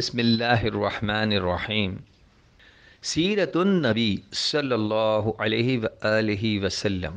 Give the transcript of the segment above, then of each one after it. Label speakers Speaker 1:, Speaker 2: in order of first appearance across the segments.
Speaker 1: بسم اللہ الرحمن الرحیم۔ سیرت النبی صلی اللہ علیہ وآلہ وسلم۔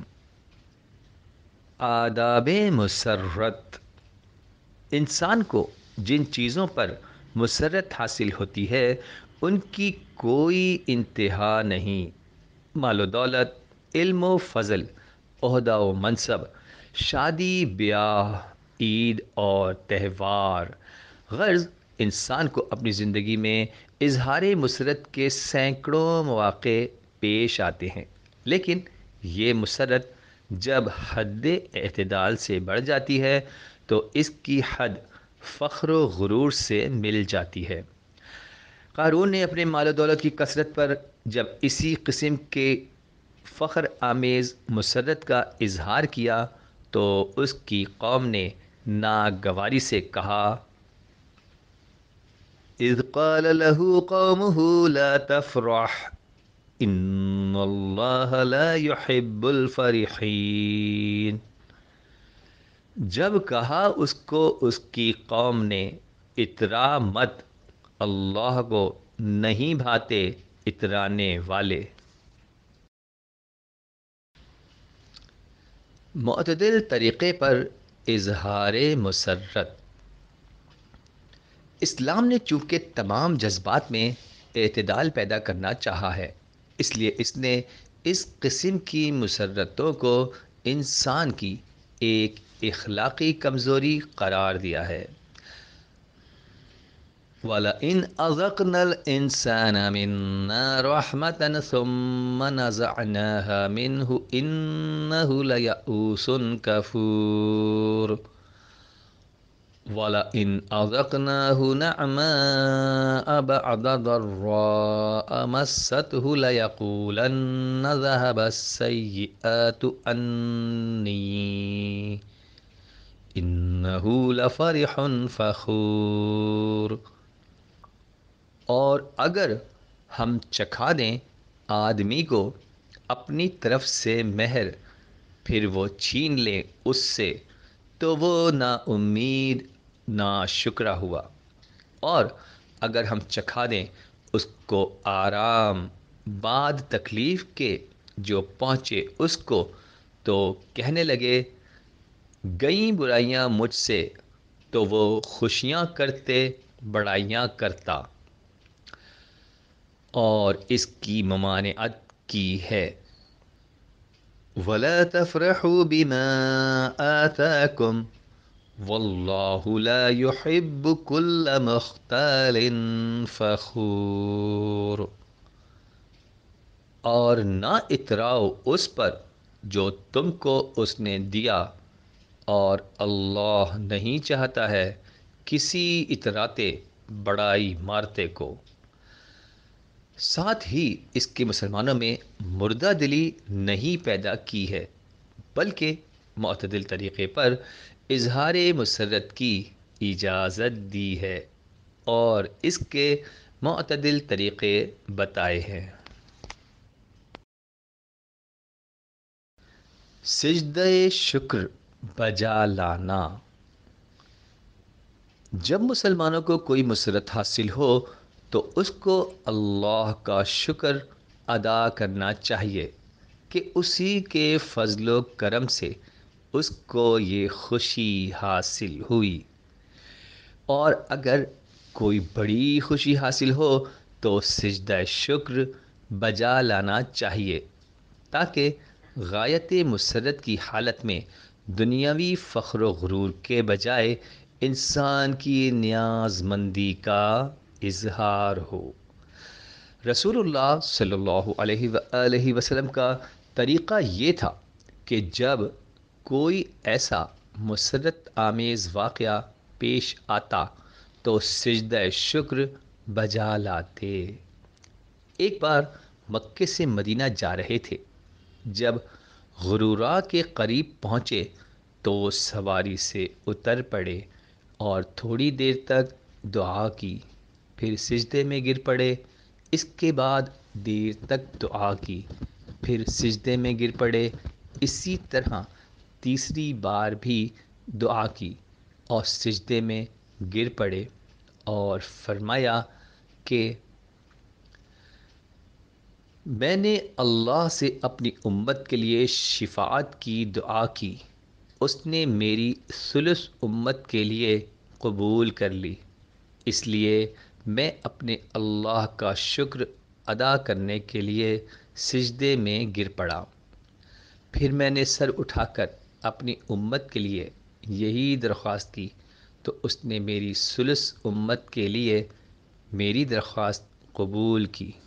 Speaker 1: آداب مسرت۔ انسان کو جن چیزوں پر مسرت حاصل ہوتی ہے ان کی کوئی انتہا نہیں۔ مال و دولت، علم و فضل، عہدہ و منصب، شادی بیاہ، عید اور تہوار۔ غرض انسان کو اپنی زندگی میں اظہار مسرت کے سینکڑوں مواقع پیش آتے ہیں، لیکن یہ مسرت جب حد اعتدال سے بڑھ جاتی ہے تو اس کی حد فخر و غرور سے مل جاتی ہے۔ قارون نے اپنے مال و دولت کی کثرت پر جب اسی قسم کے فخر آمیز مسرت کا اظہار کیا تو اس کی قوم نے ناگواری سے کہا: اذ قال له قومه لا تفرح ان اللہ لا يحب الفرحین۔ جب کہا اس کو اس کی قوم نے: اترا مت، اللہ کو نہیں بھاتے اترانے والے۔ معتدل طریقے پر اظہار مسرت۔ اسلام نے چونکہ تمام جذبات میں اعتدال پیدا کرنا چاہا ہے، اس لیے اس نے اس قسم کی مسرتوں کو انسان کی ایک اخلاقی کمزوری قرار دیا ہے۔ وَلَئِنْ أَذَقْنَا الْإِنسَانَ مِنَّا رَحْمَةً ثُمَّ نَزَعْنَاهَا مِنْهُ إِنَّهُ لَيَئُوسٌ كَفُورٌ وَلَئِنْ أَذَقْنَاهُ نَعْمَاءَ بَعْدَ ضَرَّاءَ مَسَّتْهُ لَيَقُولَنَّ ذَهَبَ السَّيِّئَاتُ عَنِّي إِنَّهُ لَفَرِحٌ فَخُورٌ۔ اور اگر ہم چکھا دیں آدمی کو اپنی طرف سے مہر، پھر وہ چھین لیں اس سے، تو وہ نا امید نا شکرہ ہوا۔ اور اگر ہم چکھا دیں اس کو آرام بعد تکلیف کے جو پہنچے اس کو، تو کہنے لگے: گئیں برائیاں مجھ سے، تو وہ خوشیاں کرتے بڑائیاں کرتا۔ اور اس کی ممانعت کی ہے: وَلَا تَفْرَحُوا بِمَا آتَاكُمْ وَاللَّهُ لَا يُحِبُّ كُلَّ مُخْتَالٍ فَخُورٍ۔ اور نہ اتراؤ اس پر جو تم کو اس نے دیا، اور اللہ نہیں چاہتا ہے کسی اتراتے بڑائی مارتے کو۔ ساتھ ہی اس کے مسلمانوں میں مردہ دلی نہیں پیدا کی ہے، بلکہ معتدل طریقے پر اظہار مسرت کی اجازت دی ہے اور اس کے معتدل طریقے بتائے ہیں۔ سجدہ شکر بجا لانا۔ جب مسلمانوں کو کوئی مسرت حاصل ہو تو اس کو اللہ کا شکر ادا کرنا چاہیے کہ اسی کے فضل و کرم سے اس کو یہ خوشی حاصل ہوئی، اور اگر کوئی بڑی خوشی حاصل ہو تو سجدہ شکر بجا لانا چاہیے، تاکہ غایت مسرت کی حالت میں دنیاوی فخر و غرور کے بجائے انسان کی نیاز مندی کا اظہار ہو۔ رسول اللہ صلی اللہ علیہ وآلہ وسلم کا طریقہ یہ تھا کہ جب کوئی ایسا مسرت آمیز واقعہ پیش آتا تو سجدہ شکر بجا لاتے۔ ایک بار مکے سے مدینہ جا رہے تھے، جب غرورا کے قریب پہنچے تو سواری سے اتر پڑے اور تھوڑی دیر تک دعا کی، پھر سجدے میں گر پڑے، اس کے بعد دیر تک دعا کی، پھر سجدے میں گر پڑے، اسی طرح تیسری بار بھی دعا کی اور سجدے میں گر پڑے، اور فرمایا کہ میں نے اللہ سے اپنی امت کے لیے شفاعت کی دعا کی، اس نے میری ثلث امت کے لیے قبول کر لی، اس لیے میں اپنے اللہ کا شکر ادا کرنے کے لیے سجدے میں گر پڑا۔ پھر میں نے سر اٹھا کر اپنی امت کے لیے یہی درخواست کی تو اس نے میری ثلث امت کے لیے میری درخواست قبول کی۔